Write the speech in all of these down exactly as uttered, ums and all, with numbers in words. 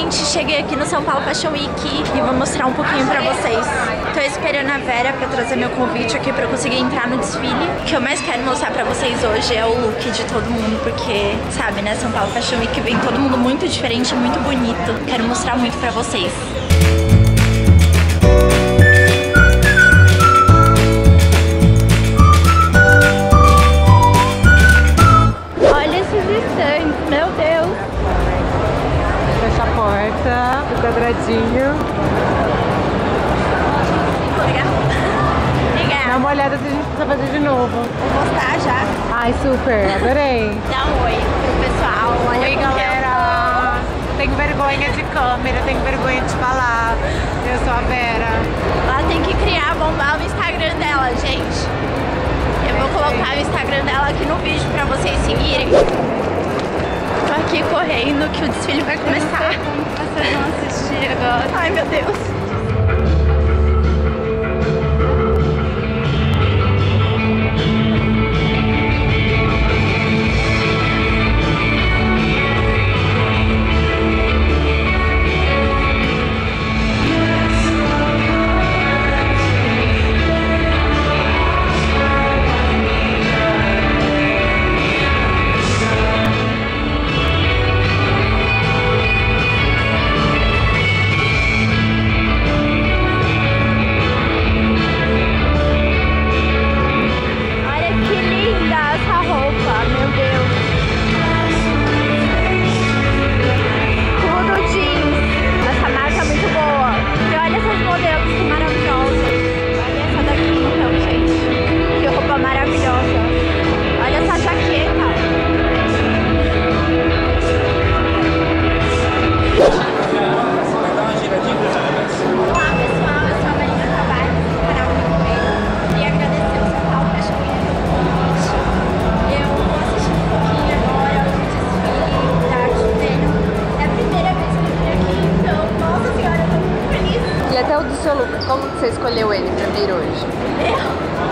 Gente, cheguei aqui no São Paulo Fashion Week e vou mostrar um pouquinho pra vocês. Tô esperando a Vera pra trazer meu convite aqui pra eu conseguir entrar no desfile. O que eu mais quero mostrar pra vocês hoje é o look de todo mundo, porque, sabe, né, São Paulo Fashion Week vem todo mundo muito diferente, muito bonito. Quero mostrar muito pra vocês. Olha esses estandes, meu Deus! Fecha a porta, o quadradinho. Legal. Legal. Dá uma olhada se a gente precisa fazer de novo. Vou postar já. Ai, super, adorei. Dá um oi pro pessoal. Olha Oi, galera. Tenho vergonha de câmera, tenho vergonha de falar. Eu sou a Vera. Ela tem que criar, bombar o Instagram dela, gente. Eu vou colocar o Instagram dela aqui no vídeo pra vocês seguirem. Tô aqui correndo que o desfile vai começar. Vocês vão assistir agora. Ai, meu Deus. Como você escolheu ele primeiro hoje? Eu?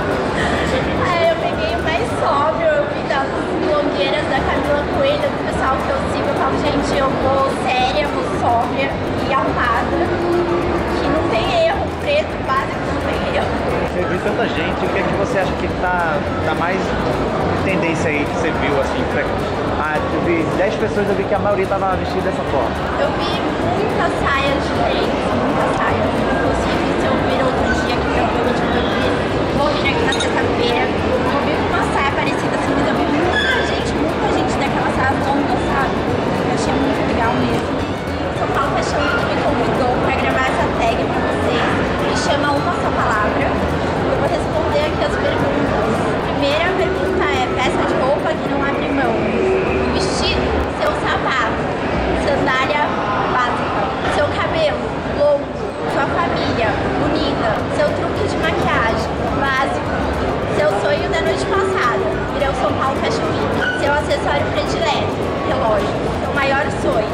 Ah, eu peguei o mais sóbrio, eu vi das blogueiras da Camila Coelho, do pessoal que eu sigo. Eu falo, gente, eu vou séria, vou sóbria e arrumada, que não tem erro, preto, básico, não tem erro. Você viu tanta gente, o que é que você acha que tá, tá mais tendência aí que você viu assim? Ah, eu vi dez pessoas, eu vi que a maioria tava vestida dessa forma. Eu vi muitas saias diferentes, muitas saias. Inclusive, se eu vir outro dia que provavelmente eu vou vir, vou vir aqui na sexta-feira, vou vir com uma saia parecida assim, mas eu vi muita gente, muita gente daquelas saias longas, sabe? Eu achei muito legal mesmo. O São Paulo Fashion Week me convidou para gravar essa tag para vocês, que chama Uma Só Palavra. Eu vou responder aqui as perguntas. Primeira pergunta é: peça de roupa que não abre mão. Vestido, seu sapato, sandália básica, seu cabelo longo, sua família unida, seu truque de maquiagem básico, seu sonho da noite passada, virou São Paulo Fashion Week, seu acessório predileto, relógio, seu maior sonho,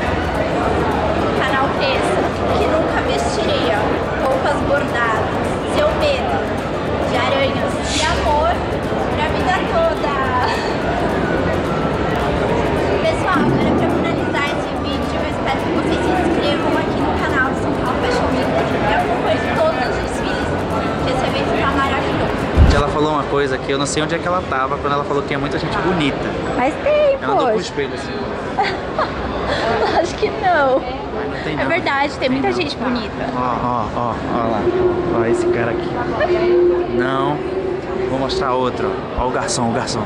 o canal Cresça, que nunca vestiria, roupas bordadas, seu medo de aranhas e amor pra vida toda. Pessoal, agora pra finalizar esse vídeo, eu espero que vocês se inscrevam aqui no canal do São Paulo Fashion Week e acompanhem todos os desfiles, que esse evento tá maravilhoso. Ela falou uma coisa que eu não sei onde é que ela tava quando ela falou que tinha muita gente bonita. Mas tem, Ela andou com o poxa. espelho assim. Acho que não. Mas não tem É não. verdade, tem muita gente bonita. Ó, ó, ó, ó lá. Ó esse cara aqui. Não. Vou mostrar outro. Ó o garçom, o garçom.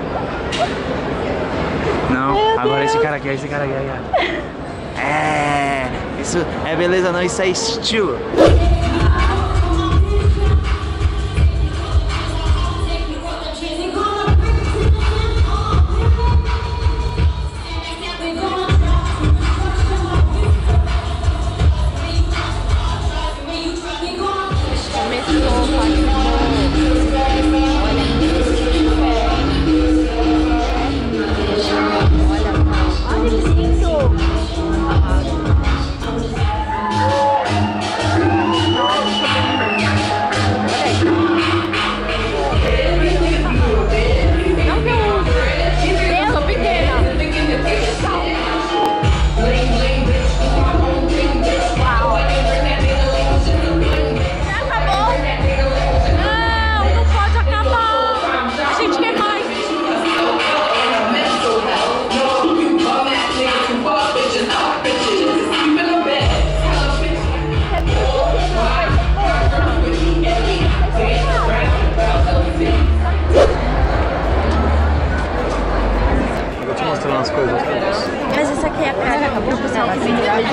Não, Meu agora Deus. esse cara aqui, esse cara aqui, ó. É, isso é beleza não, isso é estilo. Olha que lindo!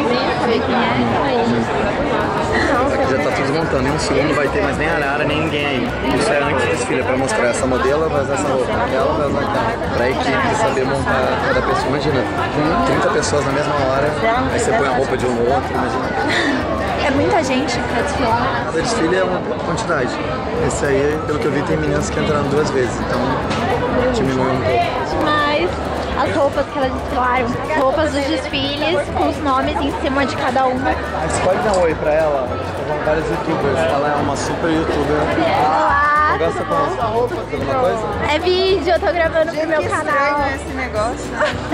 saber quem é. Aqui já tá tudo desmontando, em um segundo vai ter mais nem arara, nem ninguém aí. Isso é antes do desfile, é pra mostrar essa modelo vai usar essa roupa, ela vai usar aquela. Pra equipe saber montar cada pessoa. Imagina, com trinta pessoas na mesma hora, aí você põe a roupa de um no outro, imagina. É muita gente pra desfilar. Cada desfile é uma quantidade. Esse aí, pelo que eu vi, tem meninas que entraram duas vezes, então diminui um pouco. Demais. As roupas que elas desfilaram, as roupas dos desfiles, com os nomes em cima de cada uma. Mas pode dar um oi pra ela, são vários youtubers, ela é uma super youtuber. Olá! Você gosta com essa roupa, alguma coisa? É vídeo, eu tô gravando pro meu canal. esse negócio.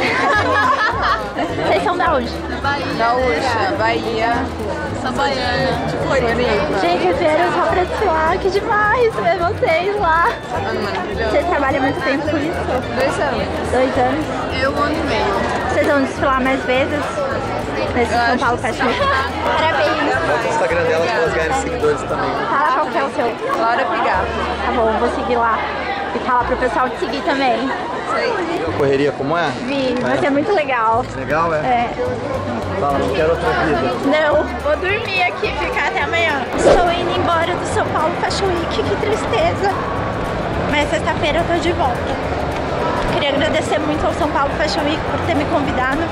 Vocês são da onde? Gaúcha, Bahia. Sou baiana. Floripa. Gente, vieram só pra desfilar, que demais ver vocês lá. Maravilhoso. Vocês trabalham muito tempo com isso? Dois anos. Dois anos? Eu, um ano e meio. Vocês vão desfilar mais vezes? Nesse São Paulo Fashion Week? Parabéns! Bota o Instagram dela pra elas ganharem seguidores também. Fala qual que é o seu. Laura Pigato. Tá bom, vou seguir lá. E fala pro pessoal te seguir também. Viu a correria como é? Vi, vai ser muito legal. Legal, é? É. Fala, não quero outra vida. Não, vou dormir aqui e ficar até amanhã. Estou indo embora do São Paulo Fashion Week, que tristeza. Mas sexta-feira eu tô de volta. Queria agradecer muito ao São Paulo Fashion Week por ter me convidado.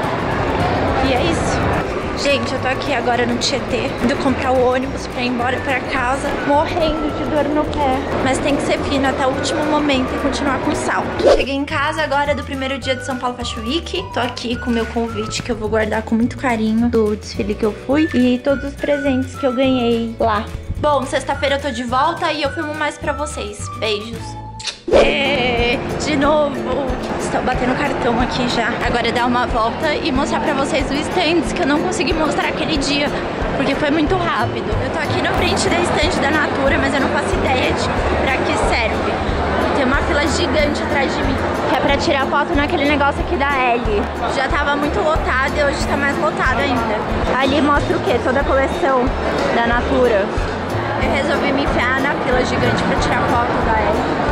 E é isso. Gente, eu tô aqui agora no Tietê, indo comprar o ônibus pra ir embora pra casa, morrendo de dor no pé. Mas tem que ser fino até o último momento e continuar com salto. Cheguei em casa agora do primeiro dia de São Paulo Fashion Week. Tô aqui com o meu convite que eu vou guardar com muito carinho do desfile que eu fui e todos os presentes que eu ganhei lá. Bom, sexta-feira eu tô de volta e eu filmo mais pra vocês. Beijos. E, de novo, estou batendo cartão aqui já. Agora é dar uma volta e mostrar pra vocês os stands que eu não consegui mostrar aquele dia, porque foi muito rápido. Eu tô aqui na frente da stand da Natura, mas eu não faço ideia de pra que serve. Tem uma fila gigante atrás de mim, que é pra tirar foto naquele negócio aqui da L. Já tava muito lotado e hoje tá mais lotado ainda. Ali mostra o quê? Toda a coleção da Natura. Eu resolvi me enfiar na fila gigante pra tirar foto da L.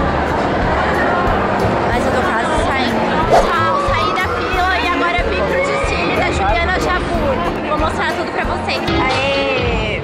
Mas eu tô quase saindo. Pessoal, saí da fila e agora vim pro desfile da Juliana Jabur. Vou mostrar tudo pra vocês. Aê!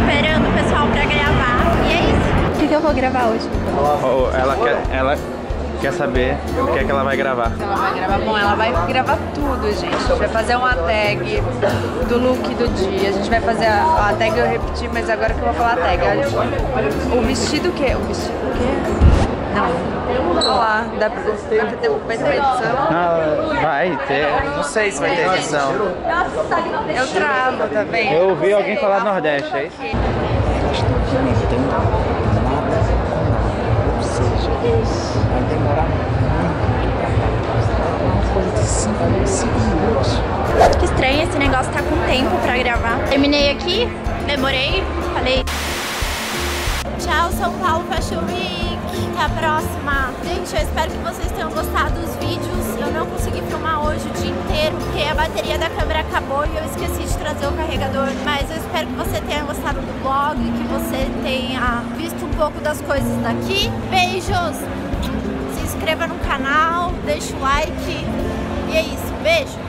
Gravar hoje. Oh, ela quer. Ela. quer saber o que é que ela vai gravar. Ela vai gravar, bom, ela vai gravar tudo, gente. A gente vai fazer uma tag do look do dia. A gente vai fazer a, a tag, eu repeti, mas agora que eu vou falar a tag. O vestido o quê? O vestido o quê? Não. Olha lá, dá pra, vai ter, vai ter edição? Não, vai ter. Não sei se vai ter edição. Eu travo, tá vendo? Eu ouvi alguém falar Nordeste, é isso? Ou seja, vai demorar muito pra uma coisa de cinco minutos. Que estranho, esse negócio tá com tempo pra gravar. Terminei aqui, demorei, falei. Tchau, São Paulo Fashion Week. Até a próxima. Gente, eu espero que vocês tenham gostado dos vídeos. Eu não consegui filmar hoje o dia inteiro porque a bateria da câmera acabou e eu esqueci de trazer o carregador. Mas eu espero que você tenha gostado do vlog, que você tenha visto um pouco das coisas daqui. Beijos! Se inscreva no canal, deixa o like. E é isso. Beijo!